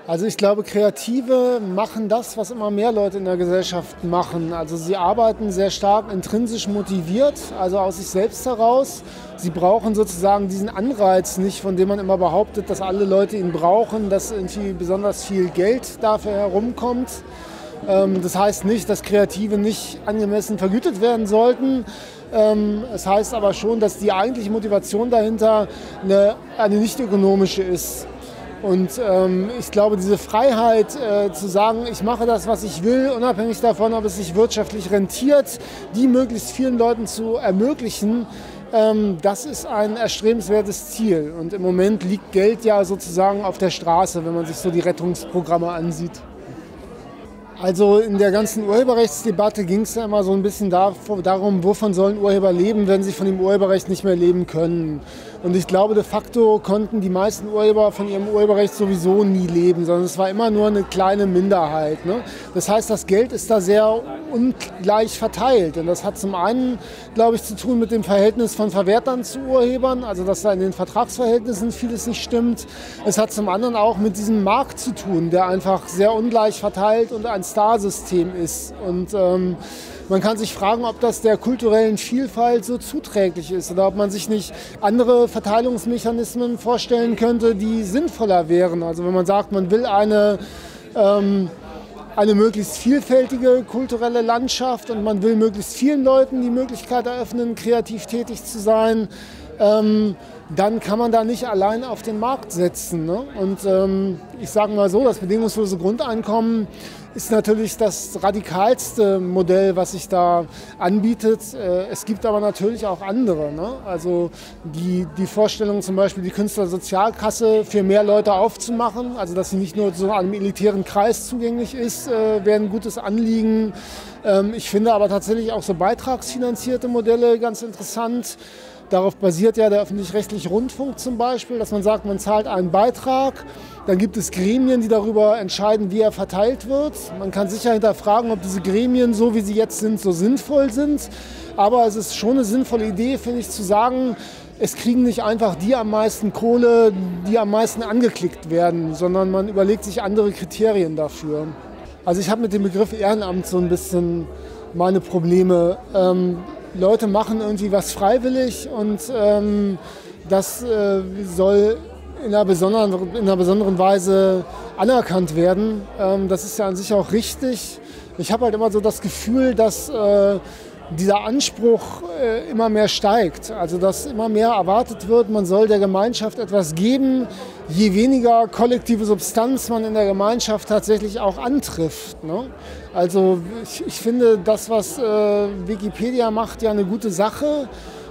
Also ich glaube, Kreative machen das, was immer mehr Leute in der Gesellschaft machen. Also sie arbeiten sehr stark intrinsisch motiviert, also aus sich selbst heraus. Sie brauchen sozusagen diesen Anreiz nicht, von dem man immer behauptet, dass alle Leute ihn brauchen, dass irgendwie besonders viel Geld dafür herumkommt. Das heißt nicht, dass Kreative nicht angemessen vergütet werden sollten. Es heißt aber schon, dass die eigentliche Motivation dahinter eine nicht ökonomische ist. Und ich glaube, diese Freiheit zu sagen, ich mache das, was ich will, unabhängig davon, ob es sich wirtschaftlich rentiert, die möglichst vielen Leuten zu ermöglichen, das ist ein erstrebenswertes Ziel. Und im Moment liegt Geld ja sozusagen auf der Straße, wenn man sich so die Rettungsprogramme ansieht. Also in der ganzen Urheberrechtsdebatte ging es ja immer so ein bisschen darum, wovon sollen Urheber leben, wenn sie von dem Urheberrecht nicht mehr leben können. Und ich glaube, de facto konnten die meisten Urheber von ihrem Urheberrecht sowieso nie leben, sondern es war immer nur eine kleine Minderheit, ne? Das heißt, das Geld ist da sehr ungleich verteilt. Und das hat zum einen, glaube ich, zu tun mit dem Verhältnis von Verwertern zu Urhebern, also dass da in den Vertragsverhältnissen vieles nicht stimmt. Es hat zum anderen auch mit diesem Markt zu tun, der einfach sehr ungleich verteilt und ein Starsystem ist. Und man kann sich fragen, ob das der kulturellen Vielfalt so zuträglich ist oder ob man sich nicht andere Verteilungsmechanismen vorstellen könnte, die sinnvoller wären. Also wenn man sagt, man will eine möglichst vielfältige kulturelle Landschaft und man will möglichst vielen Leuten die Möglichkeit eröffnen, kreativ tätig zu sein, dann kann man da nicht allein auf den Markt setzen, ne? Und ich sage mal so, das bedingungslose Grundeinkommen ist natürlich das radikalste Modell, was sich da anbietet. Es gibt aber natürlich auch andere, ne? Also die Vorstellung zum Beispiel, die Künstlersozialkasse für mehr Leute aufzumachen, also dass sie nicht nur so einem elitären Kreis zugänglich ist, wäre ein gutes Anliegen. Ich finde aber tatsächlich auch so beitragsfinanzierte Modelle ganz interessant. Darauf basiert ja der öffentlich-rechtliche Rundfunk zum Beispiel, dass man sagt, man zahlt einen Beitrag, dann gibt es Gremien, die darüber entscheiden, wie er verteilt wird. Man kann sicher hinterfragen, ob diese Gremien, so wie sie jetzt sind, so sinnvoll sind. Aber es ist schon eine sinnvolle Idee, finde ich, zu sagen, es kriegen nicht einfach die am meisten Kohle, die am meisten angeklickt werden, sondern man überlegt sich andere Kriterien dafür. Also ich habe mit dem Begriff Ehrenamt so ein bisschen meine Probleme. Leute machen irgendwie was freiwillig und das soll in einer besonderen Weise anerkannt werden. Das ist ja an sich auch richtig. Ich habe halt immer so das Gefühl, dass dieser Anspruch immer mehr steigt. Also dass immer mehr erwartet wird, man soll der Gemeinschaft etwas geben, je weniger kollektive Substanz man in der Gemeinschaft tatsächlich auch antrifft, ne? Also ich finde das, was Wikipedia macht, ja eine gute Sache.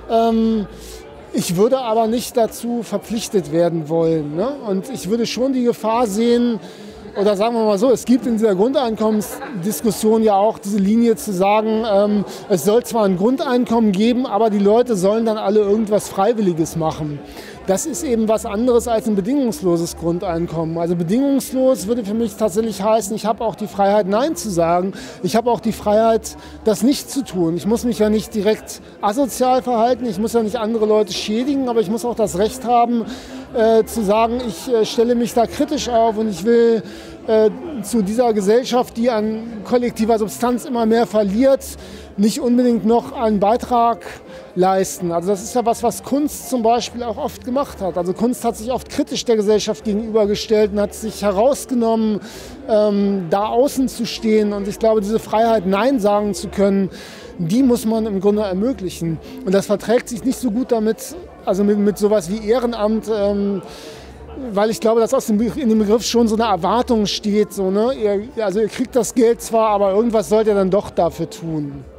Ich würde aber nicht dazu verpflichtet werden wollen, ne? Und ich würde schon die Gefahr sehen, oder sagen wir mal so, es gibt in dieser Grundeinkommensdiskussion ja auch diese Linie zu sagen, es soll zwar ein Grundeinkommen geben, aber die Leute sollen dann alle irgendwas Freiwilliges machen. Das ist eben was anderes als ein bedingungsloses Grundeinkommen. Also bedingungslos würde für mich tatsächlich heißen, ich habe auch die Freiheit, Nein zu sagen. Ich habe auch die Freiheit, das nicht zu tun. Ich muss mich ja nicht direkt asozial verhalten, ich muss ja nicht andere Leute schädigen, aber ich muss auch das Recht haben, zu sagen, ich stelle mich da kritisch auf und ich will zu dieser Gesellschaft, die an kollektiver Substanz immer mehr verliert, nicht unbedingt noch einen Beitrag leisten. Also das ist ja was Kunst zum Beispiel auch oft gemacht hat. Also Kunst hat sich oft kritisch der Gesellschaft gegenübergestellt und hat sich herausgenommen, da außen zu stehen. Und ich glaube, diese Freiheit, Nein sagen zu können, die muss man im Grunde ermöglichen. Und das verträgt sich nicht so gut damit, also mit sowas wie Ehrenamt, weil ich glaube, dass in dem Begriff schon so eine Erwartung steht. So, ne? Ihr kriegt das Geld zwar, aber irgendwas sollt ihr dann doch dafür tun.